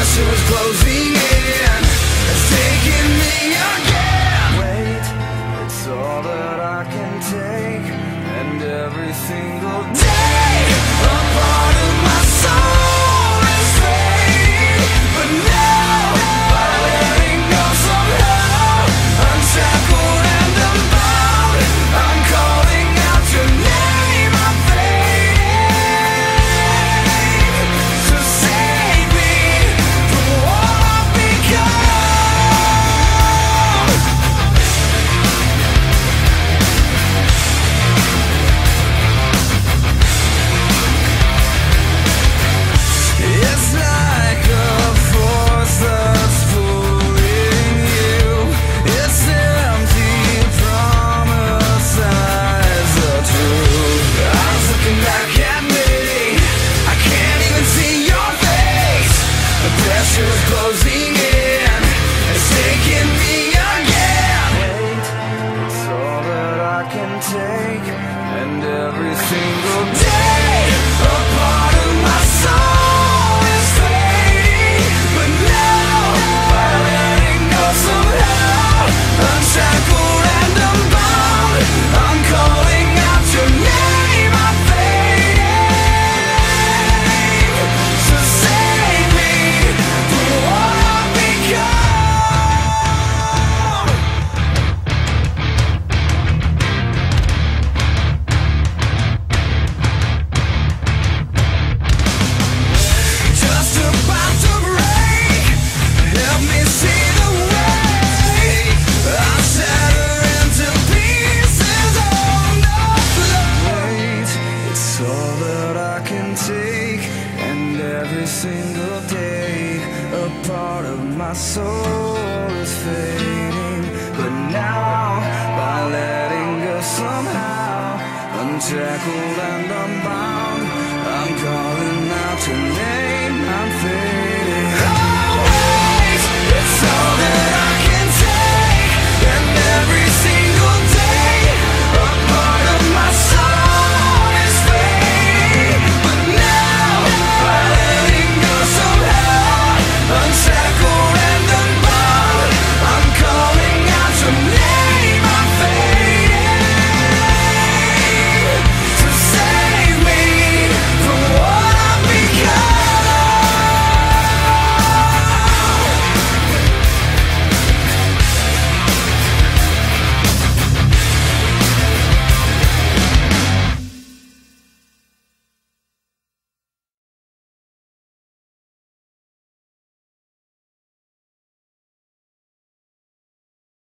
pressure is closing in. It's taking me again. Wait, it's all that I can take, and every single day a part of my soul is fading. But now, by letting go somehow, unshackled and unbound, I'm calling out your name. I'm fading. So save me from what I've become. It's like a force that's pulling you. It's empty promise as the truth. Eyes looking back at me, I can't even see your face. The pressure is closing in. It's taking me again. Wait, it's all that I can take, and every single day a part of my soul is fading. But now, by letting go somehow, unshackled and unbound, I'm calling out your name. I'm fading. So save me from what I've become. Just about to break, help me see the way. I shatter into pieces on the floor. Wait, it's all that I can take, and every single day a part of my soul is fading. But now, by letting go somehow, unshackled and unbound, I'm calling out your name. I'm fading.